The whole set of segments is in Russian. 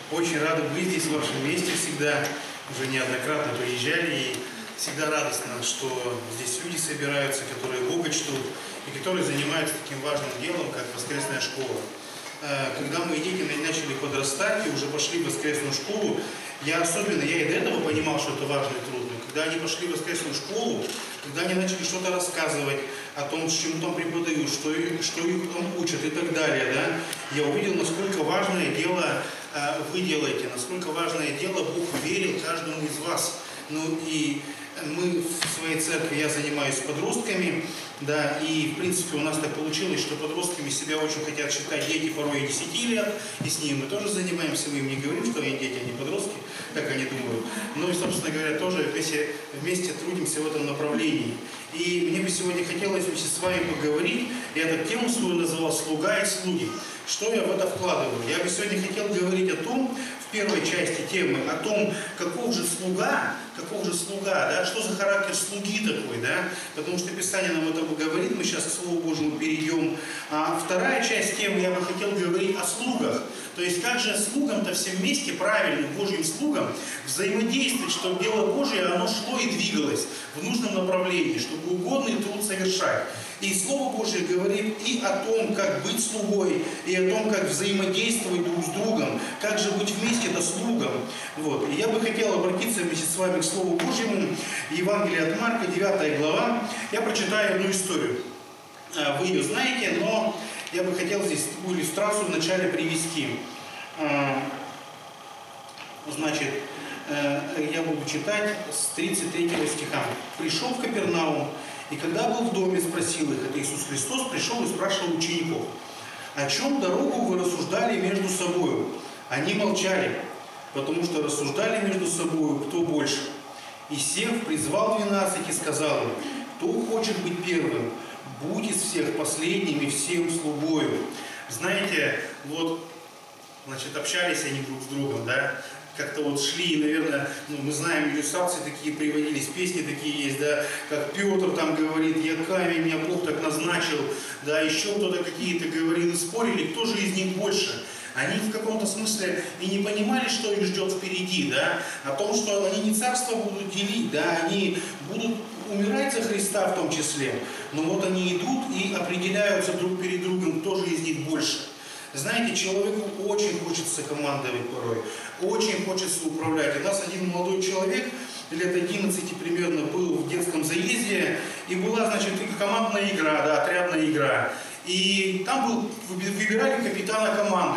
Очень рады быть здесь, в вашем месте всегда. Уже неоднократно приезжали, и всегда радостно, что здесь люди собираются, которые Бога чтут, и которые занимаются таким важным делом, как воскресная школа. Когда мои дети начали подрастать и уже пошли в воскресную школу, я и до этого понимал, что это важный труд, но когда они пошли в воскресную школу, когда они начали что-то рассказывать о том, чему там преподают, что их там учат и так далее, да, я увидел, насколько важное дело вы делаете, насколько важное дело Бог верил каждому из вас. Ну и мы в своей церкви, я занимаюсь подростками, да, и в принципе у нас так получилось, что подростками себя очень хотят считать дети порой и 10 лет, и с ними мы тоже занимаемся, мы им не говорим, что они дети, они подростки, как они думают. Ну и, собственно говоря, тоже вместе трудимся в этом направлении. И мне бы сегодня хотелось вместе с вами поговорить, я эту тему свою называл «Слуга и слуги». Что я в это вкладываю? Я бы сегодня хотел говорить о том, в первой части темы, о том, каков же слуга, да, что за характер слуги такой, да, потому что Писание нам это говорит, мы сейчас к Слову Божьему перейдем. А вторая часть темы, я бы хотел говорить о слугах, то есть как же слугам-то всем вместе, правильным Божьим слугам, взаимодействовать, чтобы дело Божие, оно шло и двигалось в нужном направлении, чтобы угодный труд совершать. И Слово Божие говорит и о том, как быть слугой, и о том, как взаимодействовать друг с другом, как же быть вместе-то слугам. Вот. И я бы хотел обратиться вместе с вами к Слову Божьему, Евангелие от Марка, 9 глава. Я прочитаю одну историю. Вы ее знаете, но я бы хотел здесь такую иллюстрацию вначале привести. Значит, я буду читать с 33 стиха. «Пришел в Капернаум, и когда был в доме, спросил их, это Иисус Христос, пришел и спрашивал учеников, о чем дорогу вы рассуждали между собою? Они молчали, потому что рассуждали между собою, кто больше. И сев, призвал 12 и сказал им, кто хочет быть первым, будь из всех последним и всем слугою». Знаете, вот, значит, общались они друг с другом, да, как-то вот шли, наверное, мы знаем, иллюстрации такие приводились, песни такие есть, да, как Петр там говорит, я камень, меня Бог так назначил, да, еще кто-то какие-то говорил и спорили, кто же из них больше. Они в каком-то смысле и не понимали, что их ждет впереди, да, о том, что они не царство будут делить, да, они будут умирать за Христа в том числе, но вот они идут и определяются друг перед другом, кто же из них больше. Знаете, человеку очень хочется командовать порой, очень хочется управлять. У нас один молодой человек, лет 11 примерно, был в детском заезде, и была, значит, командная игра, да, отрядная игра. И там выбирали капитана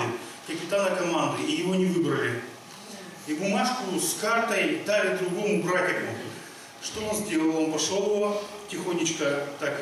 команды, и его не выбрали. И бумажку с картой дали другому братику. Что он сделал? Он пошел его тихонечко так,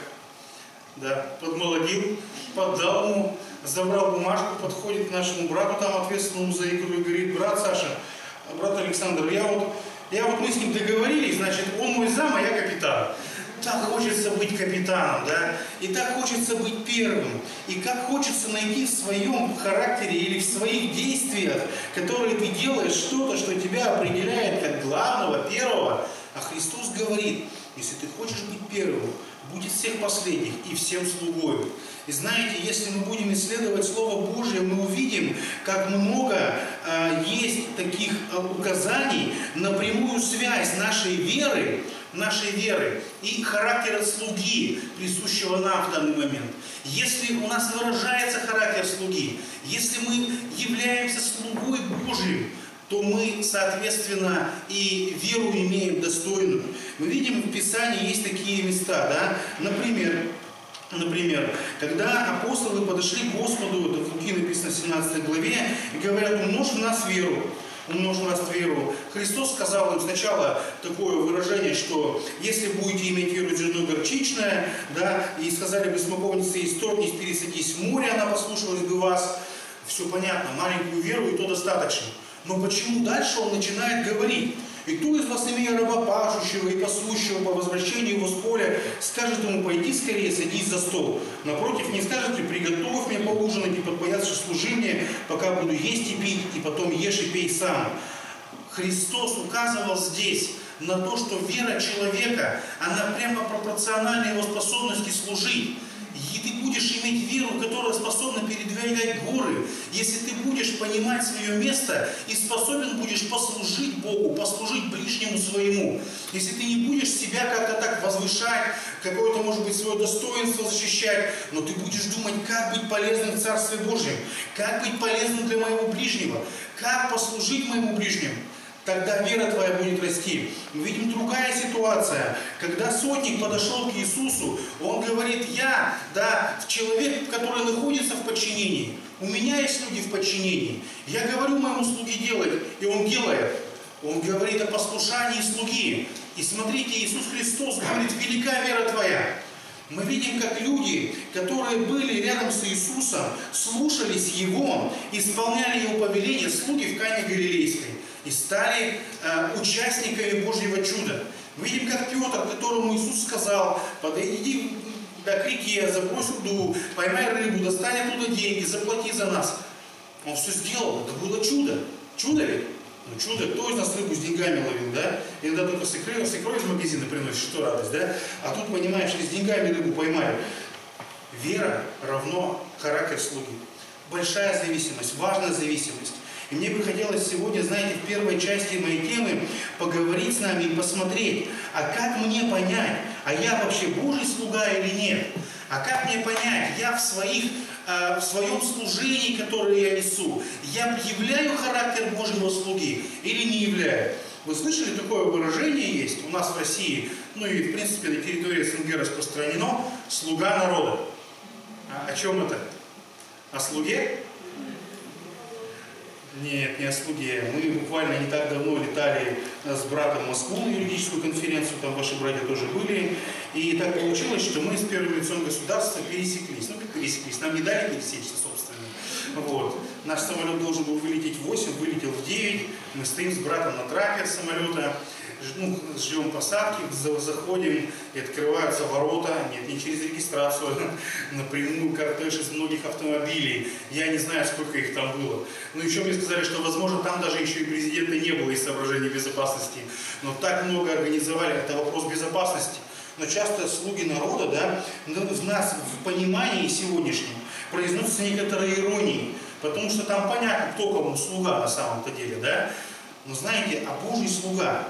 да, подмолодил, поддал ему, забрал бумажку, подходит к нашему брату, там ответственному за игру, и говорит, брат Саша, брат Александр, мы с ним договорились, значит, он мой зам, а я капитан. Так хочется быть капитаном, да, и так хочется быть первым, и как хочется найти в своем характере или в своих действиях, которые ты делаешь, что-то, что тебя определяет как главного, первого. А Христос говорит, если ты хочешь быть первым, будь из всех последних и всем слугою. И знаете, если мы будем исследовать Слово Божие, мы увидим, как много есть таких указаний на прямую связь нашей веры и характера слуги, присущего нам в данный момент. Если у нас выражается характер слуги, если мы являемся слугой Божьим, то мы, соответственно, и веру имеем достойную. Мы видим, в Писании есть такие места, да, Например, когда апостолы подошли к Господу, это в Луки написано в 17 главе, и говорят, умножь в нас веру. Христос сказал им сначала такое выражение, что если будете иметь веру зерно горчичное, да, и сказали бы смоковнице, исторгнись, пересадись в море, она послушалась бы вас. Все понятно, маленькую веру, и то достаточно. Но почему дальше он начинает говорить? И кто из вас, имея раба пашущего и пасущего по возвращению его с поля, скажет ему, пойди скорее, садись за стол. Напротив, не скажет ли, приготовь мне поужинать и подпоясши служи мне, пока буду есть и пить, и потом ешь и пей сам. Христос указывал здесь на то, что вера человека, она прямо пропорциональна его способности служить. и ты будешь иметь веру, которая способна передвигать горы, если ты будешь понимать свое место и способен будешь послужить Богу, послужить ближнему своему, если ты не будешь себя как-то так возвышать, какое-то, может быть, свое достоинство защищать, но ты будешь думать, как быть полезным в Царстве Божьем, как быть полезным для моего ближнего, как послужить моему ближнему. Тогда вера твоя будет расти. Мы видим другая ситуация. Когда сотник подошел к Иисусу, он говорит: я, да, человек, который находится в подчинении. У меня есть люди в подчинении. Я говорю моему слуге делать, и он делает. Он говорит о послушании слуги. И смотрите, Иисус Христос говорит: велика вера твоя. Мы видим, как люди, которые были рядом с Иисусом, слушались Его, исполняли Его повеления, слуги в Кане Галилейской, и стали участниками Божьего чуда. Мы видим, как Петр, которому Иисус сказал: подойди к реке, забрось руду, поймай рыбу, достань оттуда деньги, заплати за нас. Он все сделал, это было чудо. Чудо ведь? Ну, чудо, кто из нас рыбу с деньгами ловил, да? Иногда только свекровь из магазина приносит, что радость, да? А тут, понимаешь, с деньгами рыбу поймали. Вера равно характер слуги. Большая зависимость, важная зависимость. И мне бы хотелось сегодня, знаете, в первой части моей темы поговорить с нами и посмотреть, а как мне понять, а я вообще Божий слуга или нет? А как мне понять, я в своем служении, которое я несу, я являю характер Божьего слуги или не являю? Вы слышали, такое выражение есть у нас в России, ну и в принципе на территории СНГ распространено: слуга народа. О чем это? О слуге? Нет, не о слуге. Мы буквально не так давно летали с братом в Москву на юридическую конференцию, там ваши братья тоже были. И так получилось, что мы с первым лицом государства пересеклись. Ну, как пересеклись? Нам не дали пересечься, собственно. Вот. Наш самолет должен был вылететь в 8, вылетел в 9. Мы стоим с братом на трапе самолета, ждем посадки, заходим, и открываются ворота. Нет, не через регистрацию, напрямую кортеж из многих автомобилей. Я не знаю, сколько их там было. Но еще мне сказали, что, возможно, там даже еще и президента не было из соображений безопасности. Но так много организовали, это вопрос безопасности. Но часто слуги народа, да, в нас, в понимании сегодняшнем, произносятся некоторые иронии. Потому что там понятно, кто кому слуга на самом-то деле, да. Но знаете, а Божий слуга,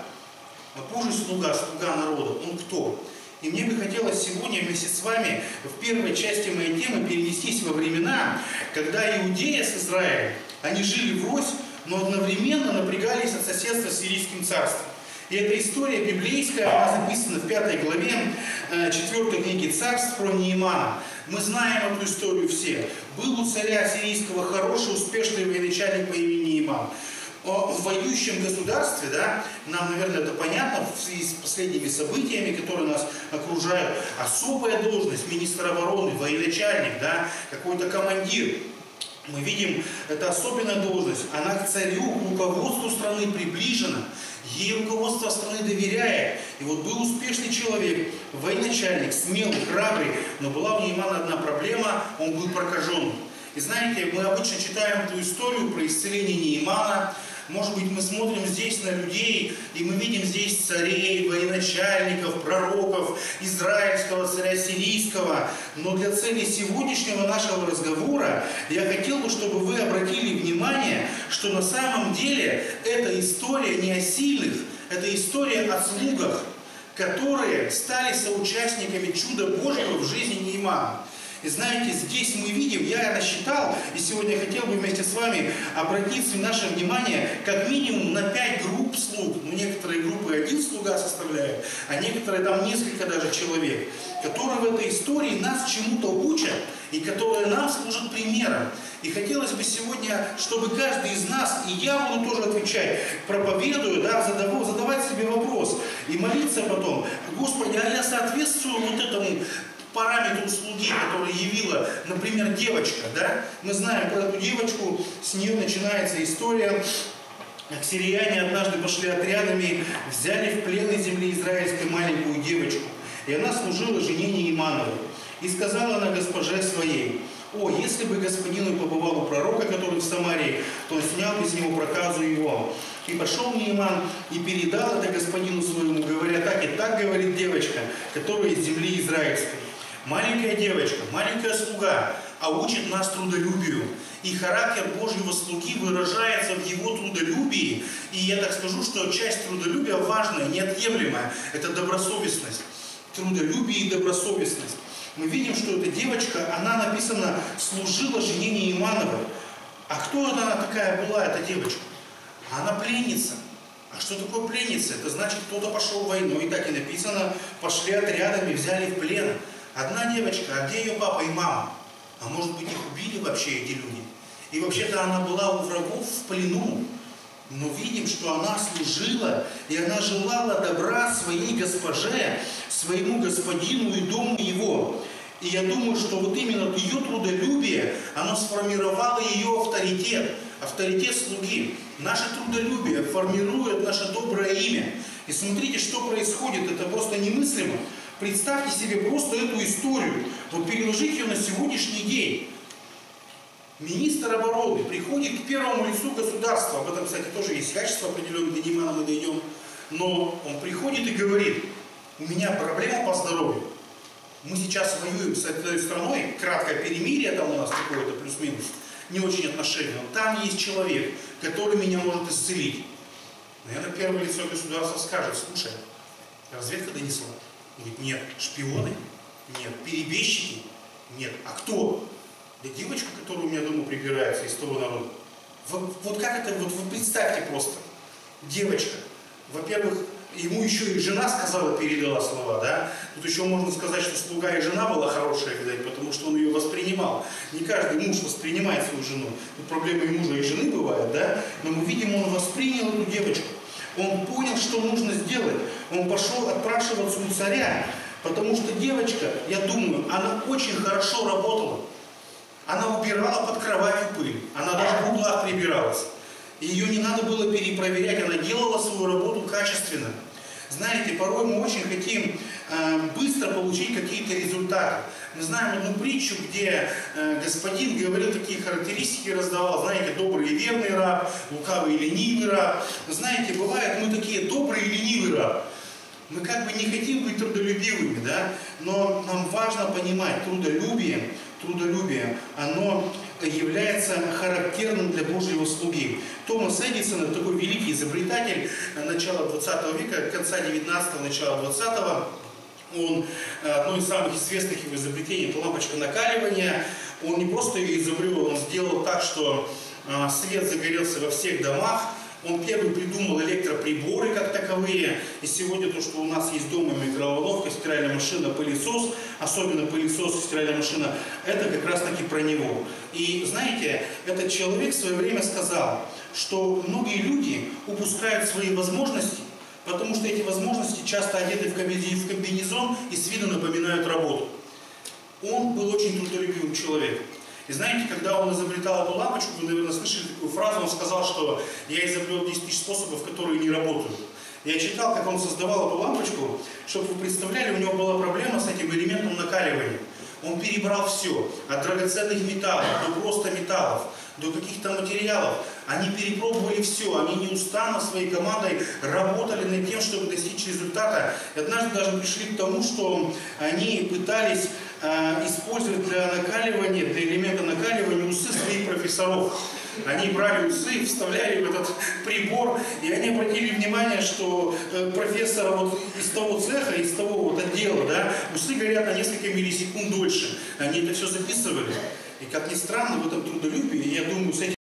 слуга народа, он кто? И мне бы хотелось сегодня вместе с вами в первой части моей темы перенестись во времена, когда Иудея с Израилем, они жили врозь, но одновременно напрягались от соседства с Сирийским царством. И эта история библейская, она записана в 5 главе 4 книги Царств про Неемана. Мы знаем эту историю все. Был у царя сирийского хороший, успешный военачальник по имени Нееман. В воюющем государстве, да, нам, наверное, это понятно в связи с последними событиями, которые нас окружают, особая должность, министр обороны, военачальник, да, какой-то командир. Мы видим, это особенная должность, она к царю, к руководству страны приближена, ей руководство страны доверяет. И вот был успешный человек, военачальник, смелый, храбрый, но была у Неемана одна проблема, он был прокажен. И знаете, мы обычно читаем эту историю про исцеление Неемана. Может быть, мы смотрим здесь на людей, и мы видим здесь царей, военачальников, пророков, израильского царя сирийского. Но для цели сегодняшнего нашего разговора я хотел бы, чтобы вы обратили внимание, что на самом деле эта история не о сильных, это история о слугах, которые стали соучастниками чуда Божьего в жизни Неемана. И знаете, здесь мы видим, я это считал, и сегодня я хотел бы вместе с вами обратить наше внимание как минимум на 5 групп слуг. Ну, некоторые группы один слуга составляют, а некоторые там несколько даже человек, которые в этой истории нас чему-то учат и которые нам служат примером. И хотелось бы сегодня, чтобы каждый из нас, и я буду тоже отвечать, проповедую, да, задавать себе вопрос и молиться потом: Господи, а я соответствую вот этому параметру слуги, который явила, например, девочка, да? Мы знаем про эту девочку, с нее начинается история, как сирияне однажды пошли отрядами, взяли в плен из земли израильской маленькую девочку, и она служила жене Неемановой. И сказала она госпоже своей: «О, если бы господин побывал у пророка, который в Самарии, то он снял бы с него проказу его». И пошел Нееман и передал это господину своему, говоря: так и так говорит девочка, которая из земли израильской. маленькая девочка, маленькая слуга, а учит нас трудолюбию. И характер Божьего слуги выражается в его трудолюбии. И я так скажу, что часть трудолюбия важная, неотъемлемая. Это добросовестность. Трудолюбие и добросовестность. Мы видим, что эта девочка, она написано, служила жене Неимановой. А кто она такая была, эта девочка? Она пленница. А что такое пленница? Это значит, кто-то пошел в войну. И так и написано, пошли отрядами, взяли в плен. Одна девочка, а где ее папа и мама? А может быть, их убили вообще эти люди? И вообще-то она была у врагов в плену. Но видим, что она служила, и она желала добра своей госпоже, своему господину и дому его. И я думаю, что вот именно ее трудолюбие, оно сформировало ее авторитет, авторитет слуги. Наше трудолюбие формирует наше доброе имя. И смотрите, что происходит, это просто немыслимо. Представьте себе просто эту историю, вот переложите ее на сегодняшний день. Министр обороны приходит к первому лицу государства, об этом, кстати, тоже есть качество определенное, до Неймана мы дойдем, но он приходит и говорит: у меня проблема по здоровью, мы сейчас воюем с этой страной, краткое перемирие там у нас какое-то, плюс-минус, не очень отношения, но там есть человек, который меня может исцелить. Наверное, первое лицо государства скажет: слушай, разведка донесла. Он говорит: нет. Шпионы? Нет. Перебежчики? Нет. А кто? Да девочка, которая у меня дома прибирается из того народа. Вот как это, вот вы представьте просто. Девочка. Во-первых, ему еще и жена сказала, передала слова, да? Тут еще можно сказать, что слуга и жена была хорошая, видать, потому что он ее воспринимал. Не каждый муж воспринимает свою жену. Тут проблемы и мужа, и жены бывают, да? Но мы видим, он воспринял эту девочку. Он понял, что нужно сделать. Он пошел отпрашиваться у царя. Потому что девочка, я думаю, она очень хорошо работала. Она убирала под кроватью пыль. Она даже в углах прибиралась. Ее не надо было перепроверять. Она делала свою работу качественно. Знаете, порой мы очень хотим быстро получить какие-то результаты. Мы знаем одну притчу, где господин говорил такие характеристики, раздавал. Знаете, добрый и верный раб, лукавый и ленивый раб. Знаете, бывает, мы такие добрые и ленивый раб. Мы как бы не хотим быть трудолюбивыми, да? Но нам важно понимать, трудолюбие, оно является характерным для Божьего слуги. Томас Эдисон, такой великий изобретатель начала 20 века, конца 19-го, начала 20-го, он, одно из самых известных его изобретений, это лампочка накаливания. Он не просто ее изобрел, он сделал так, что свет загорелся во всех домах. Он первый придумал электроприборы как таковые. И сегодня то, что у нас есть дома микроволновка, стиральная машина, пылесос, особенно пылесос и стиральная машина, это как раз таки про него. И знаете, этот человек в свое время сказал, что многие люди упускают свои возможности, потому что эти возможности часто одеты в комбинезон и с виду напоминают работу. Он был очень трудолюбивым человеком. И знаете, когда он изобретал эту лампочку, вы, наверное, слышали такую фразу, он сказал, что я изобрел 10 тысяч способов, которые не работают. Я читал, как он создавал эту лампочку, чтобы вы представляли, у него была проблема с этим элементом накаливания. Он перебрал все, от драгоценных металлов до просто металлов, до каких-то материалов. Они перепробовали все, они неустанно своей командой работали над тем, чтобы достичь результата. И однажды даже пришли к тому, что они пытались использовать для накаливания, для элемента накаливания усы своих профессоров. Они брали усы, вставляли в этот прибор, и они обратили внимание, что профессора вот из того цеха, из того вот отдела, да, усы горят на несколько миллисекунд дольше. Они это все записывали. И как ни странно, в этом трудолюбии, я думаю, с этим